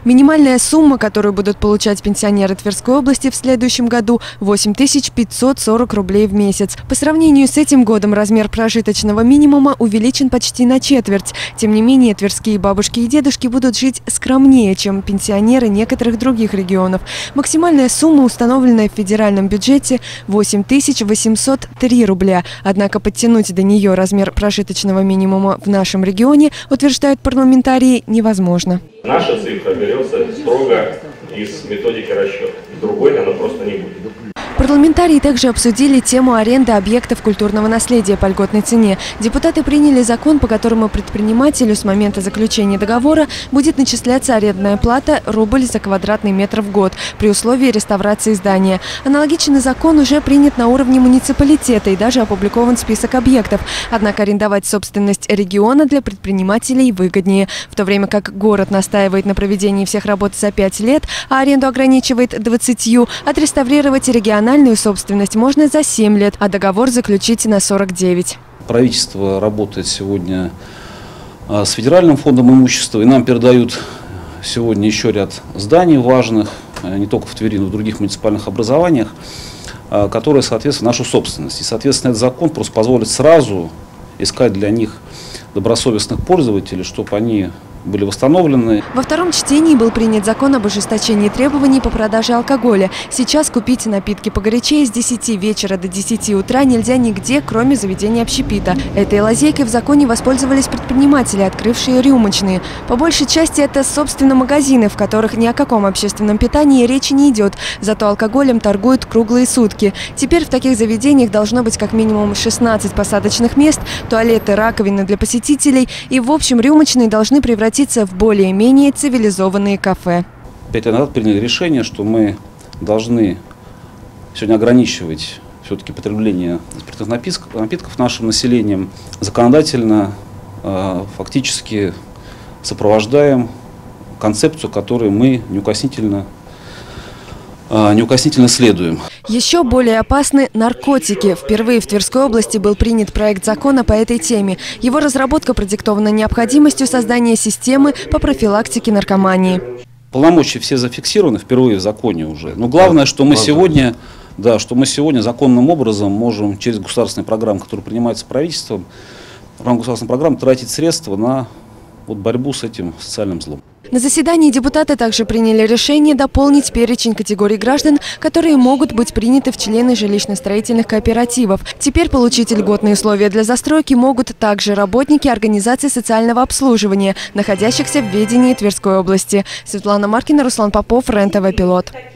Минимальная сумма, которую будут получать пенсионеры Тверской области в следующем году – 8540 рублей в месяц. По сравнению с этим годом размер прожиточного минимума увеличен почти на четверть. Тем не менее, тверские бабушки и дедушки будут жить скромнее, чем пенсионеры некоторых других регионов. Максимальная сумма, установленная в федеральном бюджете – 8803 рубля. Однако подтянуть до нее размер прожиточного минимума в нашем регионе, утверждают парламентарии, невозможно. Наша цифра берется строго из методики расчета. Другой она просто не будет. Парламентарии также обсудили тему аренды объектов культурного наследия по льготной цене. Депутаты приняли закон, по которому предпринимателю с момента заключения договора будет начисляться арендная плата рубль за квадратный метр в год при условии реставрации здания. Аналогичный закон уже принят на уровне муниципалитета и даже опубликован список объектов. Однако арендовать собственность региона для предпринимателей выгоднее. В то время как город настаивает на проведении всех работ за 5 лет, а аренду ограничивает 20, отреставрировать региональную собственность можно за 7 лет, а договор заключить на 49. Правительство работает сегодня с федеральным фондом имущества, и нам передают сегодня еще ряд зданий важных, не только в Твери, но и в других муниципальных образованиях, которые соответствуют нашу собственность. И, соответственно, этот закон просто позволит сразу искать для них добросовестных пользователей, чтобы они были восстановлены. Во втором чтении был принят закон об ужесточении требований по продаже алкоголя. Сейчас купить напитки погорячее с 10 вечера до 10 утра нельзя нигде, кроме заведения общепита. Этой лазейкой в законе воспользовались предприниматели, открывшие рюмочные. По большей части это, собственно, магазины, в которых ни о каком общественном питании речи не идет. Зато алкоголем торгуют круглые сутки. Теперь в таких заведениях должно быть как минимум 16 посадочных мест, туалеты, раковины для посетителей. И, в общем, рюмочные должны превратиться в более-менее цивилизованные кафе. 5 лет назад приняли решение, что мы должны сегодня ограничивать все-таки потребление спиртных напитков нашим населением. Законодательно фактически сопровождаем концепцию, которой мы неукоснительно следуем. Еще более опасны наркотики. Впервые в Тверской области был принят проект закона по этой теме. Его разработка продиктована необходимостью создания системы по профилактике наркомании. Полномочия все зафиксированы впервые в законе уже. Но главное, что мы сегодня, законным образом можем через государственные программы, которые принимаются правительством, в рамках государственной программы тратить средства на борьбу с этим социальным злом. На заседании депутаты также приняли решение дополнить перечень категорий граждан, которые могут быть приняты в члены жилищно-строительных кооперативов. Теперь получить льготные условия для застройки могут также работники организаций социального обслуживания, находящихся в ведении Тверской области. Светлана Маркина, Руслан Попов, РЕН-ТВ «Пилот».